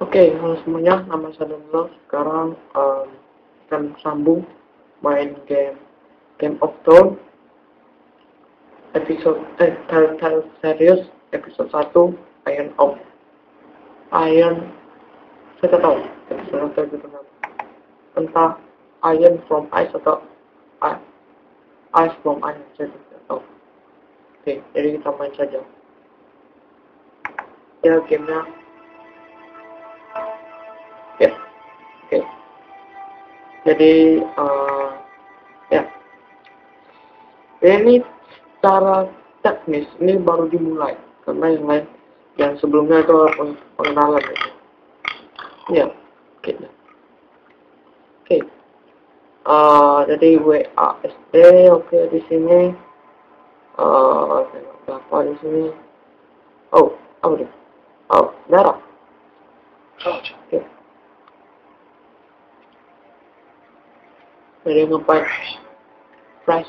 Oke, halo semuanya, nama saya Daniel. Sekarang akan sambung main Game of Thrones episode Telltale Series episode 1 Iron. Saya tahu episode 1 itu entah Iron from Ice atau Ice from Iron, saya tidak tahu. Oke, jadi kita main saja ya gamenya ya. Oke, jadi ya ini secara teknis ini baru dimulai karena yang lain yang sebelumnya itu pengenalan gitu. Ya, oke. Oke. Jadi WASD oke di sini. Apa di sini? Oh, apa deh? Oh, darah. Oke. Jadi ngapain? Fresh.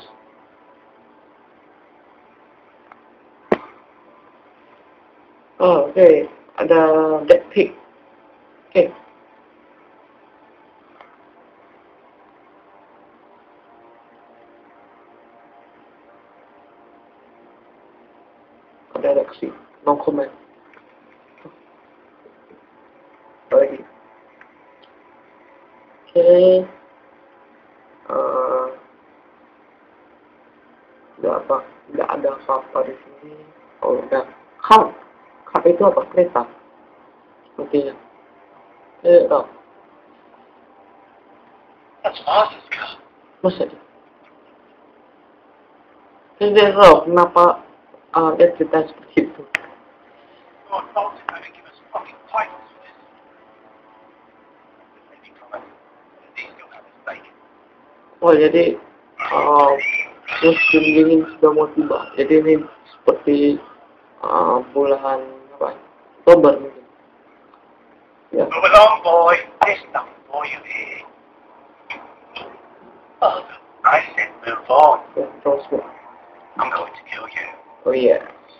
Oh, oke. Ada dead pig. Oke. Ada reaksi. No comment. Lagi. Oke. Nggak ada apa-apa di sini. Oh, udah. Kap itu apa? Kereta. Sepertinya. Tahu. That's Arthur's car. Masa dia? Saya tidak tahu kenapa dia cerita seperti itu. Lord Bolton going to give us fucking titles for this. Maybe comment. He still have his stake. Oh, jadi musim dingin sudah mau tiba. Jadi ini seperti bulan apa? Oktober mungkin. Ya. Move along, boy. There's nothing for you here. Oh, I said move on. Ya, terus ya. I'm going to kill you. Oh iya.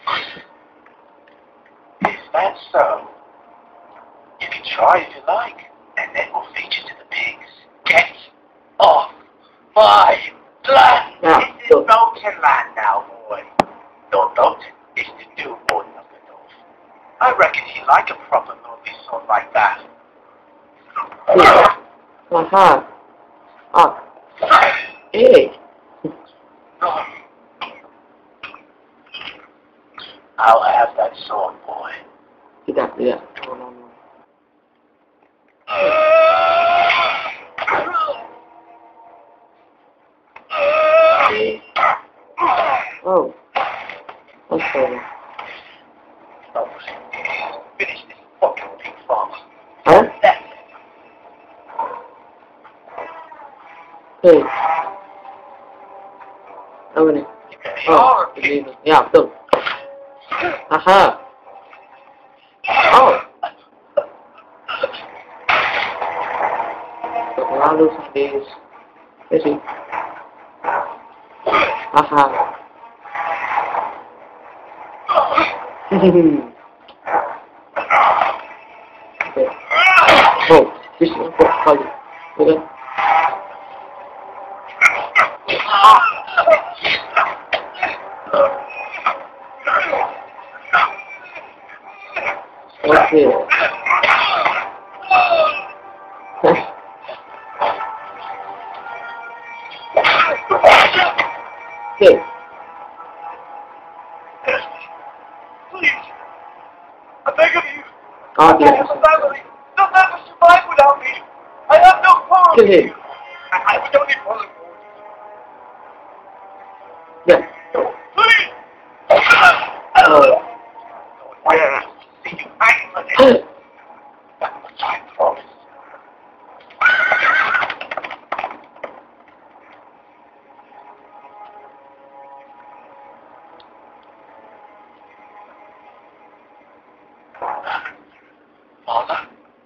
Is that so? You can try if you like, and then we'll feed you to the pigs. Get off my land! Yeah, This sure. is Bolton land now, boy. Your Bolton is the new warden of the North. I reckon he like a proper movie sort like that. Iya. Aha. I'll have that sword, boy. Tidak. No. Oh. Okay. Oh, finish this fucking pig farm. Hah? That's it. Oke. Apa nih? Oh, You're ini. Ya, betul. Aha. Oh. Terlalu sadis. Ya sih. Aha. Oke. Oh, bisa kok kali. Oke. Oke. Oke. Please, I beg of you. Oh, I tidak. have a family. They'll never survive without me. I have no power. Kill him. I don't need one. Ya. Please. Oh. Why don't I see you fight for this? That's what I promised. Father?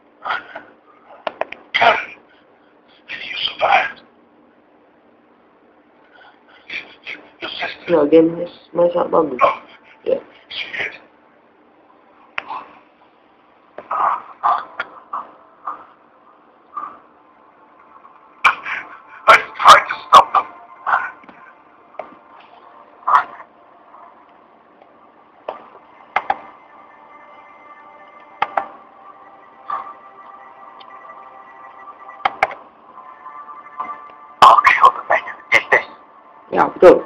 Karen, you survived. Your sister. Ya, game main sangat bagus. Ya. She did. Ya, betul.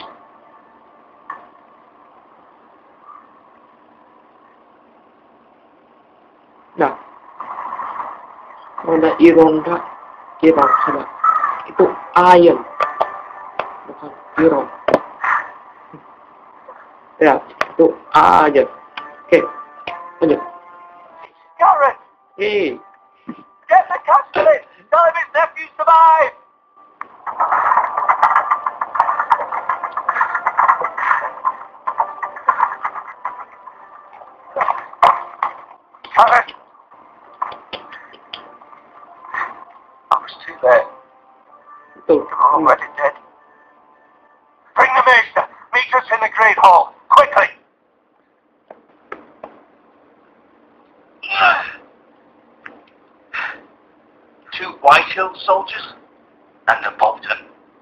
Nah, roda ironda kira sudah. Itu iron, bukan iron. Ya, itu aja. Oke, lanjut. Garrett! Hey, Get the castellan! None of his nephews survive! Garrett! I was too late. betul. You're already dead. Bring the Maester! Meet us in the Great Hall! Quickly! Two Whitehill soldiers and a Bolton.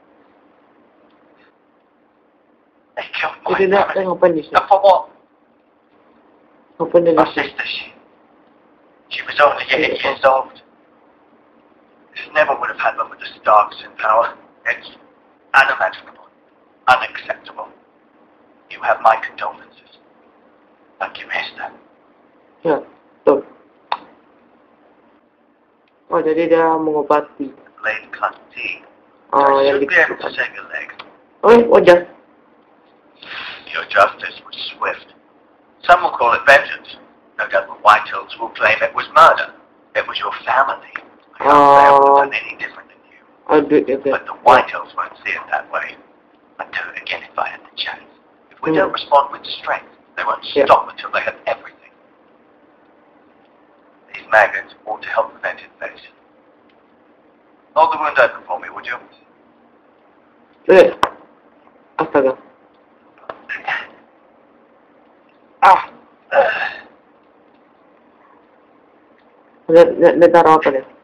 They killed my Jadi dia family. ngapain di sini? And for what? Ngapain dia di My sini? sister, she was only 8 years old. She never would have had one with the Starks in power. It's unimaginable, unacceptable. You have my condolences. Thank you, Maester. Ya, betul. Oh, jadi dia mengobati. Blade cut deep. Oh, I yang should be able to dikasih. save your leg. Oke, wajar. Your justice was swift. Some will call it vengeance. No doubt the Whitehills will claim it was murder. It was your family. I can't say I would have done any different than you. I'll do it again. But the Whitehills won't see it that way. I'd do it again if I had the chance. If we don't respond with strength, they won't stop until they have everything. These maggots ought to help prevent infection. Hold the wound open for me, would you? Oke. Astaga. Ah. Dia taruh apa deh?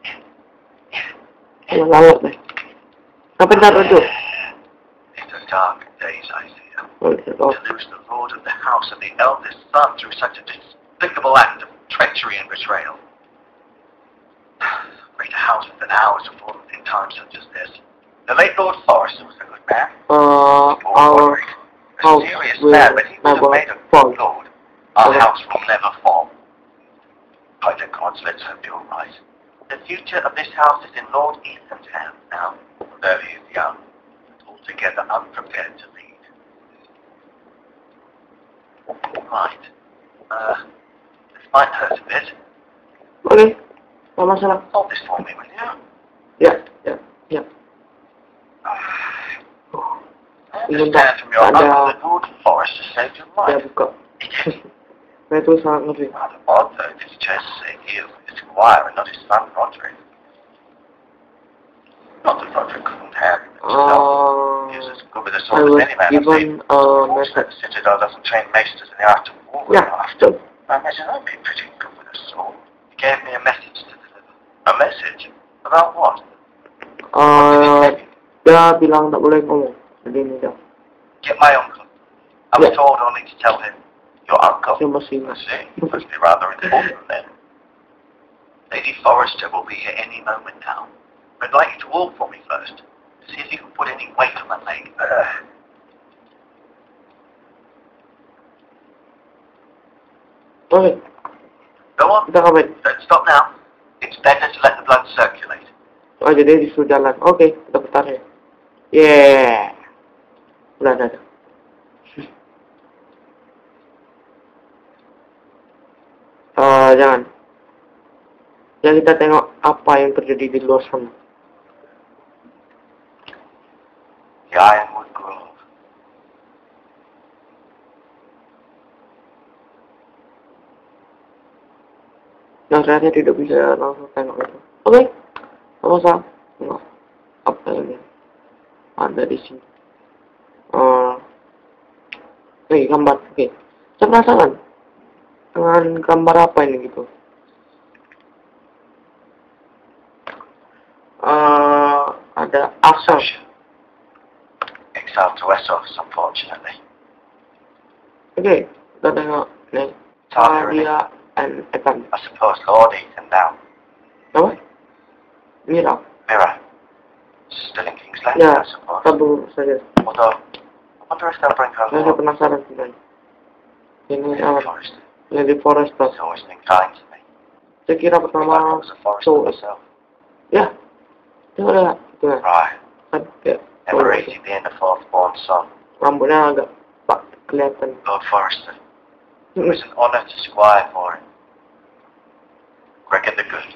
Lawak deh. Apa taruh itu? These are dark days, I see. Oh, itu. To lose the lord of the house and the eldest son through such a despicable act of treachery and betrayal. Greater houses than ours have fallen in times such as this. The late Lord Forrester was a good man. Our A house serious will man, but he would have never made a fall. good lord. Our house will never fall. By the gods, let's hope you're right. The future of this house is in Lord Ethan's hands now, though he is young, and altogether unprepared to lead. Right. This might hurt a bit. Oke, nggak masalah. Hold this for me, will you? Ya, ya, ya. I understand from your uncle that Lord Forrester saved your Saya life. buka. Nah, itu sangat ngeri. Rather odd, though, if his chose to save you, his squire, and not his son, Roderick. Not that Roderick couldn't have him himself. He was as good with a I sword was as any man I've given seen. a Unfortunately, message. the Citadel doesn't train maesters in the art of war very Ya, often. betul. I imagine I'd be pretty good with a sword. He gave me a message to deliver. A message? About what? Dia bilang tak boleh ngomong. Jadi ini dia. Get my uncle. I was Yeah. told only to tell him. Your uncle? Saya masih I ingat. see. Must be rather important then. Lady Forrester will be here any moment now. I'd like you to walk for me first. See if you can put any weight on that leg. Oke, Go on. kita ngapain? Don't stop now. It's better to let the blood circulate. Oh, jadi disuruh jalan. Oke, kita putar ya. Yeah. Udah. Jangan. Ya, kita tengok apa yang terjadi di luar sana. The Ironwood Grove. Nah, ternyata tidak bisa langsung tengok itu. Oke, nggak masalah. Nggak. Apa lagi? Ada di sini. Gambar. Oke. Saya penasaran dengan gambar apa ini gitu. Ada asal. Exiled to Essos, unfortunately. Oke, kita tengok nih. Talia and Ethan. I suppose Lord Ethan now. Apa? Mira. Mira. Still in King's Landing, Ya, I suppose. kabur saja. Although, I wonder if they'll bring her Saya home. penasaran sebenarnya. Ini Forrester. Lady Forrester. He's always been kind to me. Saya kira I pertama was a Forrester cowok. myself. Ya, itu ada. Itu ya. Right. Kan kayak Never cowok. easy being the fourth born son. Rambutnya agak pak kelihatan. Lord Forrester. It was an honor to squire for him. Gregor the Good.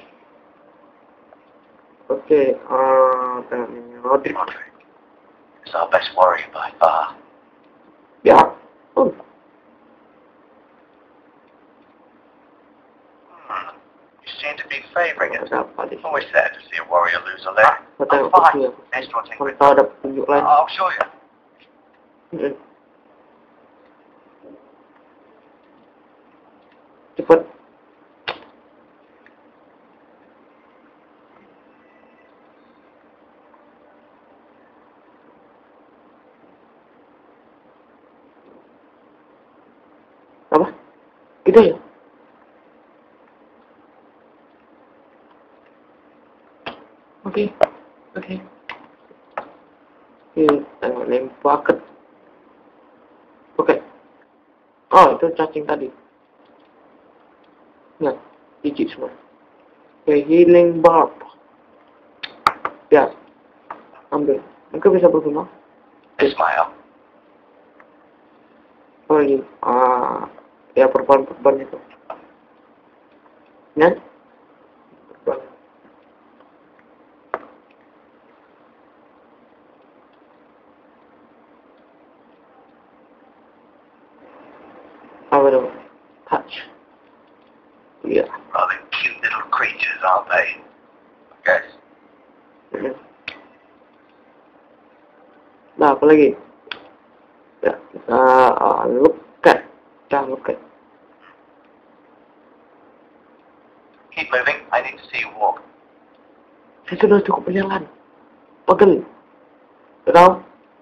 Oke, Roderick. Roderick is our best warrior by far. Ya. Oh, You seem to be favouring it. ada apa di sini? Always sad to see a warrior lose a leg. Saya tengok ke sini. Next one thing Kalau tahu ada petunjuk lain. I'll show you. Hmm. Cepat. Apa? Gitu ya? Oke. Oke. Tengok name bucket. Oke. Oh, itu cacing tadi. Nah, biji semua. Oke, healing barb. Ya. Ambil. Mungkin bisa berguna. Ismail. Oh ini, ya perban itu. Kan? Perban. Apa itu? Touch. Iya. Rather cute little creatures, aren't they? Yes. Mhm. Nah, apa lagi? Ya, kita look at. Look at. Keep moving. I need to see you walk. Saya sudah cukup berjalan. Pegel. Tahu?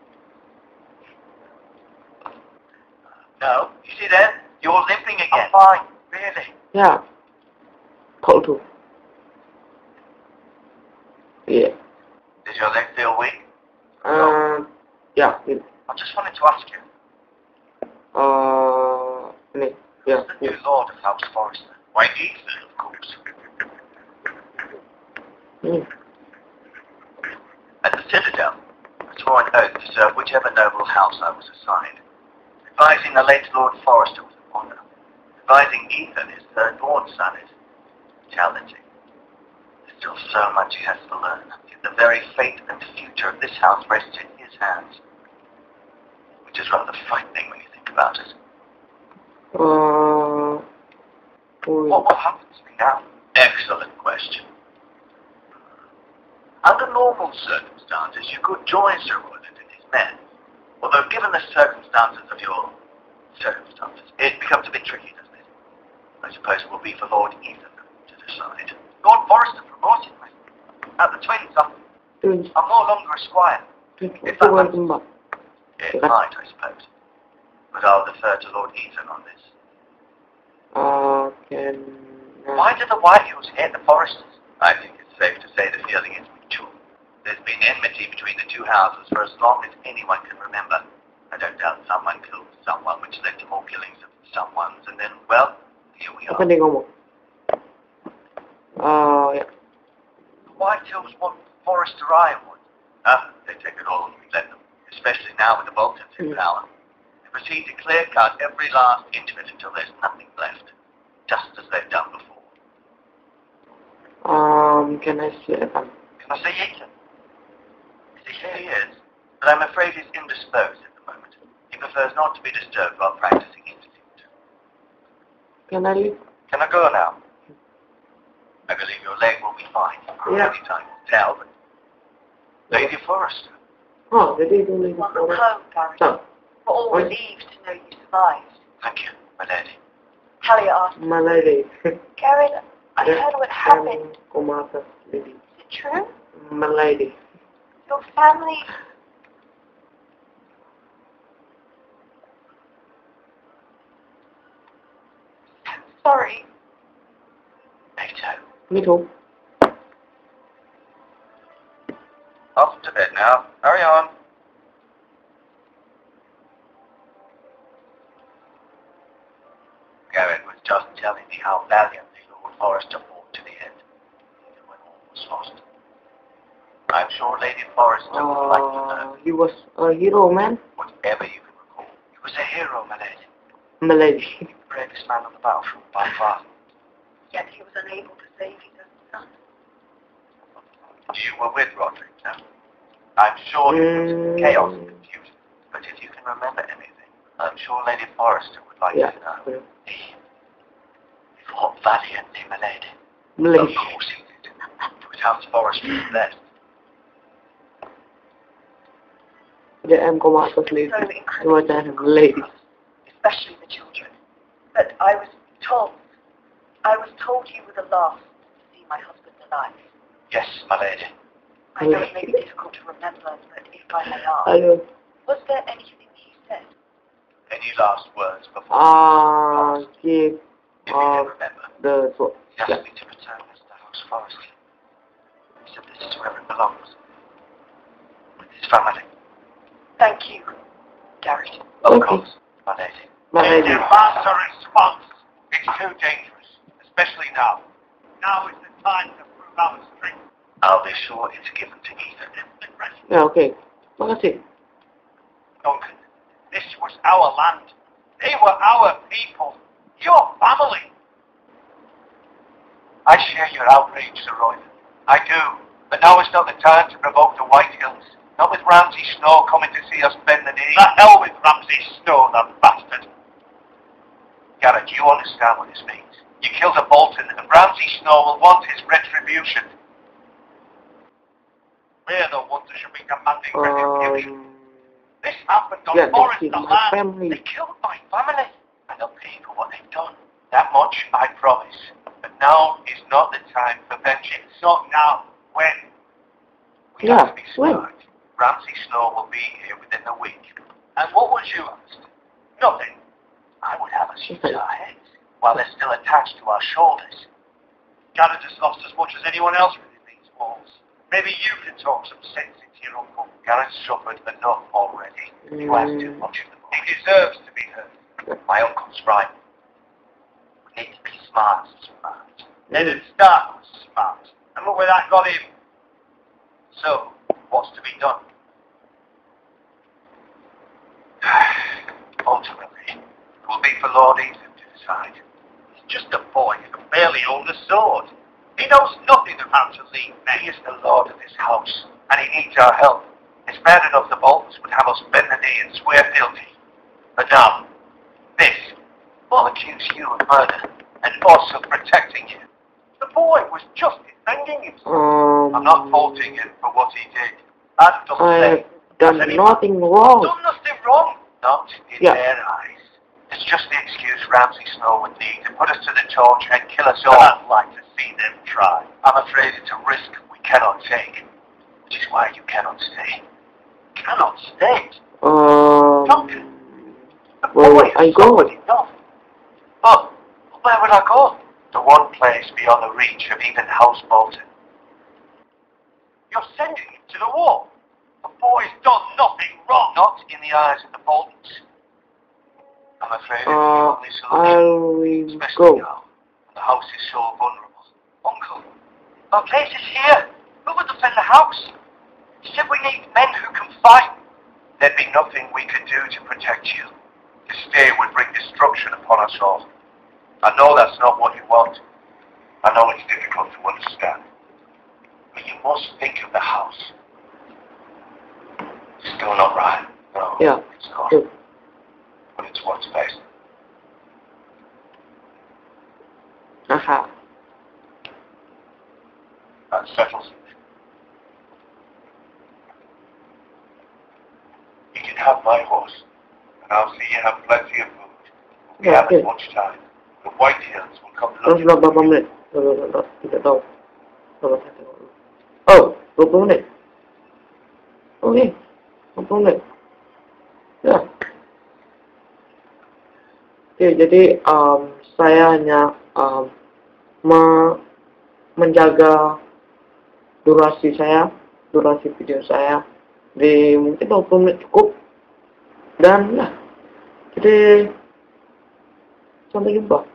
No. You see there? You're limping again. I'm fine. Really? Ya. Kau tuh. Iya. Does your leg feel weak? Ya. Ini. I just wanted to ask you. Ini. Ya. Who's the new Lord of House Forrester? Why, Ethan, of course. Hmm. At the Citadel, I swore an oath to serve whichever noble house I was assigned. Advising the late Lord Forrester was an honor. Advising Ethan, his third-born son, is challenging. There's still so much he has to learn. Yet the very fate and future of this house rests in his hands. Which is rather frightening when you think about it. What will happen to me now? Excellent question. Under normal circumstances, you could join Sir Roland and his men. Although given the circumstances of your circumstances, it becomes a bit tricky, doesn't it? I suppose it will be for Lord Ethan to decide. Lord Forrester promoted me. At the Twins, I'm no longer a squire. If that matters. It might, I suppose. But I'll defer to Lord Ethan on this. Why do the White Hills hate the Forresters? I think it's safe to say the feeling is mutual. There's been enmity between the two houses for as long as anyone can remember. I don't doubt someone killed someone, which led to more killings of someone's, and then, well, here we are. Apa dia ngomong? Ya. The White Hills want Forrester Ironwood. They take it all and we let them, especially now with the Boltons in power. They proceed to clear cut every last inch of it until there's nothing left, just as they've done before. Can I see it? Can I say Ethan? He is, but I'm afraid he's indisposed at the moment. He prefers not to be disturbed while practicing instinct. Can I leave? Can I go now? I believe your leg will be fine. Yeah. Any time to tell, but Lady Forrester. Oh, jadi itu Lady Welcome Forrester. home, Gary. So, We're all relieved to know you survived. Thank you, my lady. Talia asked, my lady. Gary, I heard what happened. Komata lady. Is it true? My lady. Your family... Sorry. Nato. Me too. After Now, hurry on. Garrett was just telling me how valiantly Lord Forrester fought to the end, even when all was lost. I'm sure Lady Forrester would like to learn. He was a hero, man. Whatever you can recall. He was a hero, my lady. My lady. The bravest man on the battlefield by far. Yet he was unable to save his own son. You were with Roderick now. I'm sure it was chaos and confusion. But if you can remember anything, I'm sure Lady Forrester would like to know. He fought valiantly, my lady. My lady. Of course he did. It was House Forrester's best. Để em có mạng có sleep. Nhưng mà cha thằng lady. Especially the children. But I was told you were the last to see my husband alive. Yes, my lady. I know it may be difficult to remember, but if I may ask, Hello. was there anything he said? Any last words before Give if you can remember. the sword. He asked me to return this to House Forrester. He said this is where it belongs. With his family. Thank you, Garrett. Of Okay. course, my lady. My lady. Demand a response. It's too dangerous, especially now. Now is the time to prove our strength. I'll be sure it's given to Ethan. Ya, oke. Makasih. Duncan, this was our land. They were our people. Your family. I share your outrage, Sir Roy. I do. But now is not the time to provoke the White Hills. Not with Ramsay Snow coming to see us bend the knee. The hell with Ramsay Snow, that bastard. Garrett, you understand what this means. You killed a Bolton, and Ramsay Snow will want his retribution. We're the ones that should be demanding retribution. This happened on Forrester land. Family. They killed my family. And they'll pay for what they've done. That much I promise. But now is not the time for vengeance. Not now. When? We have to be smart. Ramsay Snow will be here within a week. And what would you ask? Nothing. I would have us use our heads while they're still attached to our shoulders. Garrett has lost as much as anyone else within these walls. Maybe you can talk some sense into your uncle. Garrett's suffered enough already. You ask too much of the boy. He deserves to be heard. My uncle's right. We need to be smart. Leonard Stark was smart. And look where that got him. So, what's to be done? Ultimately, it will be for Lord Ethan to decide. He's just a boy who can barely hold a sword. He knows nothing of how to lead men. He is the lord of this house, and he needs our help. It's bad enough the Boltons would have us bend the knee and swear guilty. But now, this will accuse you of murder, and us of protecting you. The boy was just defending himself. I'm not faulting him for what he did. I've done nothing wrong. Done nothing wrong. Not in their eyes. It's just the excuse Ramsay Snow would need to put us to the torch and kill us all. I'd like to see them try. I'm afraid it's a risk we cannot take. Which is why you cannot stay. Cannot stay? Duncan. Where I go? Enough. But where would I go? The one place beyond the reach of even House Bolton. You're sending him to the war. The boy's done nothing wrong. Not in the eyes of the Boltons. I'm afraid it's the only solution. Especially now, when the house is so vulnerable. Uncle, our place is here. Who would defend the house? You said we need men who can fight. There'd be nothing we could do to protect you. To stay would bring destruction upon us all. I know that's not what you want. I know it's difficult to understand. But you must think of the house. It's still not right. No, it's not. But it's what's best. Aha. That settles it. You can have my horse, and I'll see you have plenty of food. We haven't much time. The White Hills will come looking. Berapa menit? Tidak tahu. Oh, 20 menit. Oke, 20 menit. Ya. Oke, jadi saya hanya menjaga durasi video saya Mungkin berapa minit cukup. Dan lah, kita sampai jumpa.